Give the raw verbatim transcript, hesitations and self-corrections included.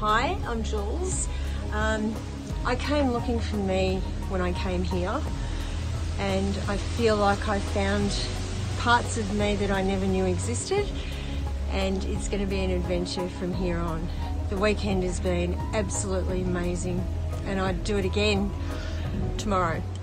Hi, I'm Jules. Um, I came looking for me when I came here, and I feel like I found parts of me that I never knew existed, and it's going to be an adventure from here on. The weekend has been absolutely amazing, and I'd do it again tomorrow.